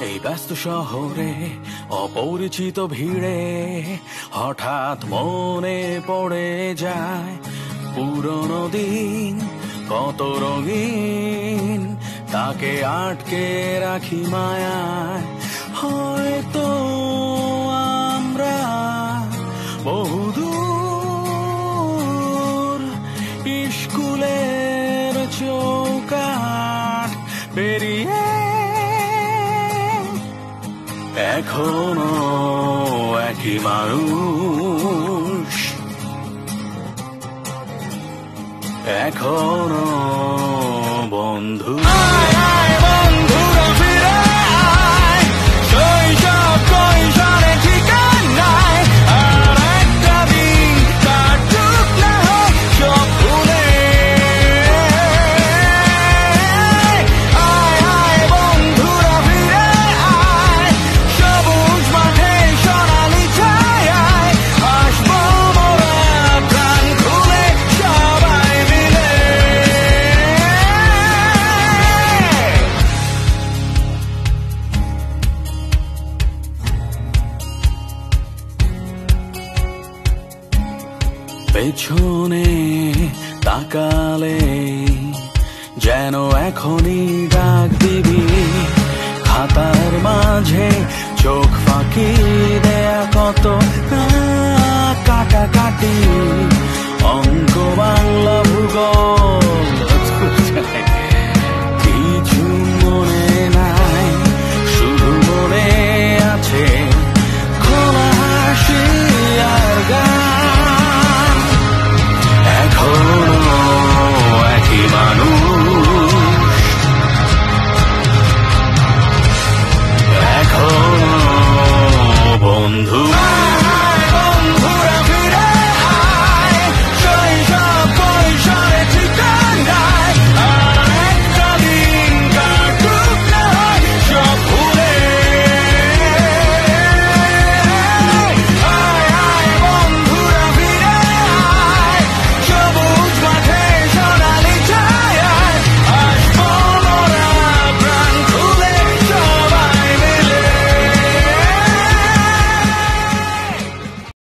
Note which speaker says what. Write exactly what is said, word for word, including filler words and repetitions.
Speaker 1: এই ব্যস্ত শহরে অপরিচিত ভিড়ে হঠাৎ মনে পড়ে যায় পুরনো দিন, কত রঙিন তাকে আটকে রাখি মায়ায়। হয়তো আমরা বহুদূর স্কুলের চৌকাঠ পেরিয়ে এখনো একই মানুষ, এখনো বন্ধু। পেছনে তাকালে যেন এখনই ডাক দিবি, খাতার মাঝে চোখ ফাঁকি দেয়া কত কাটা কাটা